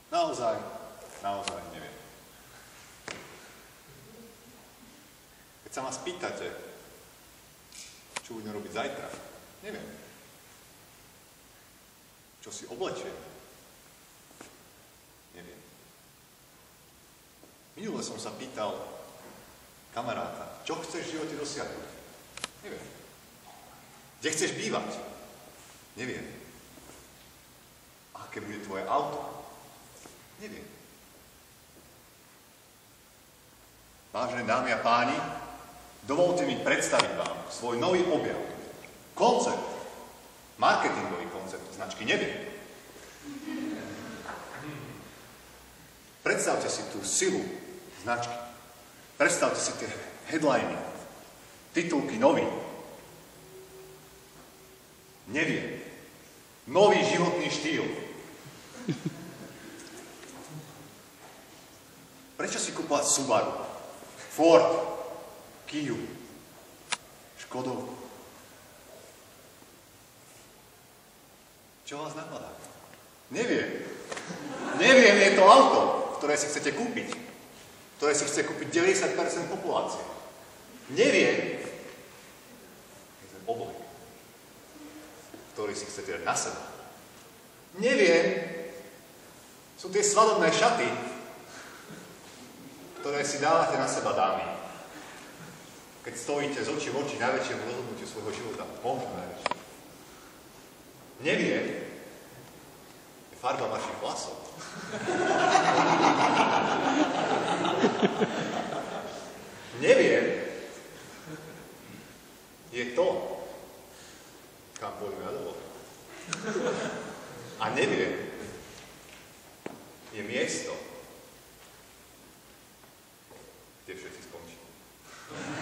Naozaj neviem. Keď sa ma spýtate, čo budem robiť zajtra, neviem. Čo si oblečiem, neviem. Minule som sa pýtal kamaráta, čo chceš v živote dosiahnuť? Neviem. Kde chceš bývať? Neviem. Aké bude tvoje auto? Neviem. Vážené dámy a páni, dovolte mi predstaviť vám svoj nový objav. Koncept. Marketingový koncept značky Neviem. Predstavte si tú silu značky. Predstavte si tie headliny, titulky novín. Neviem. Nový životný štýl. Prečo si kúpovať Subaru, Ford, Kiu, Škodovku? Čo vás napadá? Neviem. Neviem, je to auto, ktoré si chcete kúpiť. Ktoré si chce kúpiť 90% populácie. Neviem. Je ten oblek, ktorý si chcete dať na seba. Neviem. Sú tie svadobné šaty, ktoré si dávate na seba, dámy. Keď stojíte z očí v oči najväčšiemu rozhodnutiu svojho života. Možno najväčšie. Neviem. Je farba vašich vlasov. Neviem. Je to, kam pôjdeme na dovolenku. A neviem. Je miesto, kde všetci skončí.